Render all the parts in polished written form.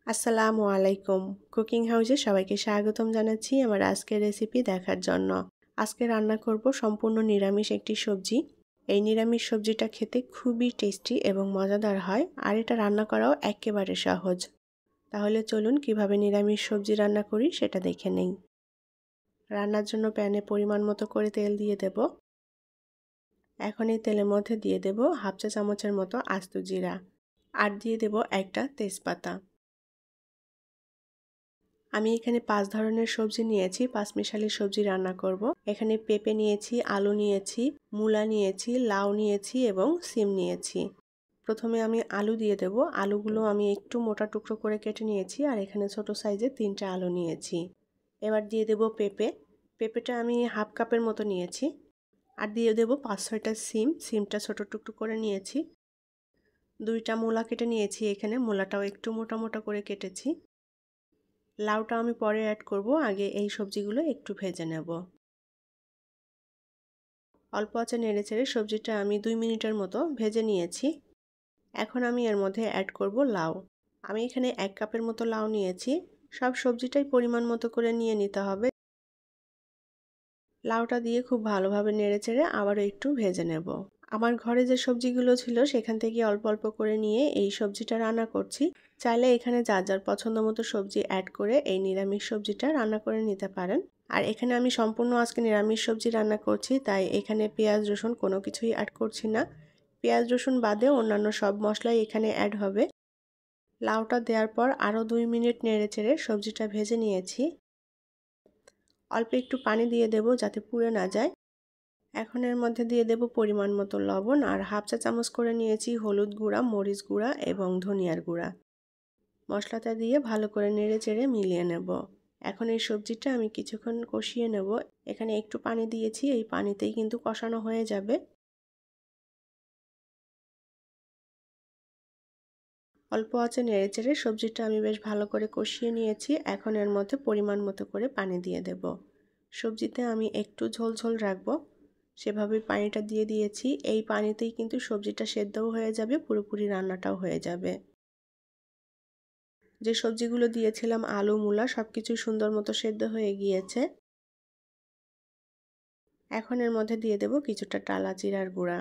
আসসালামু আলাইকুম। কুকিং হাউসে সবাইকে স্বাগতম জানাচ্ছি আমার আজকের রেসিপি দেখার জন্য। আজকে রান্না করব সম্পূর্ণ নিরামিষ একটি সবজি। এই নিরামিষ সবজিটা খেতে খুবই টেস্টি এবং মজাদার হয়, আর এটা রান্না করাও একেবারে সহজ। তাহলে চলুন কিভাবে নিরামিষ সবজি রান্না করি সেটা দেখে নেই। রান্নার জন্য প্যানে পরিমাণ মতো করে তেল দিয়ে দেব। এখন এই তেলের মধ্যে দিয়ে দেব হাফ চা চামচের মতো আস্ত জিরা, আর দিয়ে দেব একটা তেজপাতা। আমি এখানে 5 ধরনের সবজি নিয়েছি, 5 মিশালি সবজি রান্না করব। এখানে পেঁপে নিয়েছি, আলু নিয়েছি, মূলা নিয়েছি, লাউ নিয়েছি এবং সিম নিয়েছি। প্রথমে আমি আলু দিয়ে দেব। আলুগুলো আমি একটু মোটা টুকরো করে কেটে নিয়েছি, আর এখানে ছোট সাইজের 3টা আলু নিয়েছি। এবার দিয়ে দেব পেঁপে। পেঁপেটা আমি হাফ কাপের মতো নিয়েছি। আর দিয়ে দেব 5-6টা সিম। সিমটা ছোট টুকরো করে নিয়েছি। 2টা মূলা কেটে নিয়েছি, এখানে মূলাটাও একটু মোটা মোটা করে কেটেছি। লাউটা আমি পরে অ্যাড করব, আগে এই সবজিগুলো একটু ভেজে নেব। অল্প আঁচে নেড়েচেড়ে সবজিটা আমি 2 মিনিটের মতো ভেজে নিয়েছি। এখন আমি এর মধ্যে অ্যাড করব লাউ। আমি এখানে 1 কাপের মতো লাউ নিয়েছি। সব সবজিটাই পরিমাণ মতো করে নিয়ে নিতে হবে। লাউটা দিয়ে খুব ভালোভাবে নেড়েচেড়ে আবারও একটু ভেজে নেব। আমার ঘরে যে সবজিগুলো ছিল সেখান থেকে অল্প অল্প করে নিয়ে এই সবজিটা রান্না করছি। চাইলে এখানে যার যার পছন্দ মতো সবজি অ্যাড করে এই নিরামিষ সবজিটা রান্না করে নিতে পারেন। আর এখানে আমি সম্পূর্ণ আজকে নিরামিষ সবজি রান্না করছি, তাই এখানে পেঁয়াজ রসুন কোনো কিছুই অ্যাড করছি না। পেঁয়াজ রসুন বাদে অন্যান্য সব মশলাই এখানে অ্যাড হবে। লাউটা দেওয়ার পর আরও 2 মিনিট নেড়েচেড়ে সবজিটা ভেজে নিয়েছি। অল্প একটু পানি দিয়ে দেব যাতে পুড়ে না যায়। এখন এর মধ্যে দিয়ে দেব পরিমাণ মতো লবণ, আর হাফ চা চামচ করে নিয়েছি হলুদ গুঁড়া, মরিচ গুঁড়া এবং ধনিয়ার গুঁড়া। মশলাটা দিয়ে ভালো করে নেড়েচেড়ে মিলিয়ে নেব। এখন এই সবজিটা আমি কিছুক্ষণ কষিয়ে নেব। এখানে একটু পানি দিয়েছি, এই পানিতেই কিন্তু কষানো হয়ে যাবে। অল্প আঁচে নেড়েচেড়ে সবজিটা আমি বেশ ভালো করে কষিয়ে নিয়েছি। এখন এর মধ্যে পরিমাণ মতো করে পানি দিয়ে দেব। সবজিতে আমি একটু ঝোল ঝোল রাখবো, সেভাবেই পানিটা দিয়ে দিয়েছি। এই পানিতেই কিন্তু সবজিটা সেদ্ধও হয়ে যাবে, পুরোপুরি রান্নাটাও হয়ে যাবে। যে সবজিগুলো দিয়েছিলাম আলু মূলা সবকিছু সুন্দর মতো সেদ্ধ হয়ে গিয়েছে। এখন এর মধ্যে দিয়ে দেব কিছুটা টালা জিরার গুঁড়া,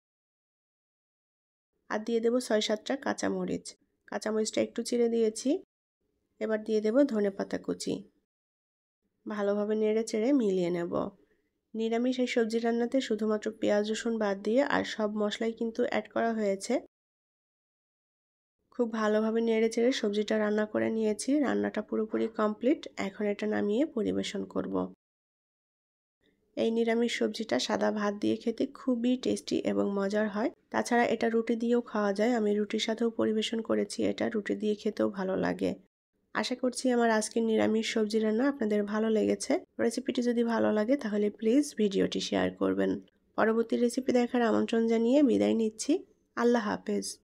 আর দিয়ে দেব 6-7টা কাঁচামরিচ। কাঁচামরিচটা একটু চিড়ে দিয়েছি। এবার দিয়ে দেব ধনেপাতা কুচি। ভালোভাবে নেড়ে চেড়ে মিলিয়ে নেব। নিরামিষ এই সবজি রান্নাতে শুধুমাত্র পেঁয়াজ রসুন বাদ দিয়ে আর সব মশলাই কিন্তু অ্যাড করা হয়েছে। খুব ভালোভাবে নেড়ে চেড়ে সবজিটা রান্না করে নিয়েছি। রান্নাটা পুরোপুরি কমপ্লিট। এখন এটা নামিয়ে পরিবেশন করব। এই নিরামিষ সবজিটা সাদা ভাত দিয়ে খেতে খুবই টেস্টি এবং মজার হয়। তাছাড়া এটা রুটি দিয়েও খাওয়া যায়। আমি রুটির সাথেও পরিবেশন করেছি, এটা রুটি দিয়ে খেতেও ভালো লাগে। আশা করছি আমার আজকের নিরামিষ সবজি রান্না আপনাদের ভালো লেগেছে। রেসিপিটি যদি ভালো লাগে তাহলে প্লিজ ভিডিওটি শেয়ার করবেন। পরবর্তী রেসিপি দেখার আমন্ত্রণ জানিয়ে বিদায় নিচ্ছি। আল্লাহ হাফেজ।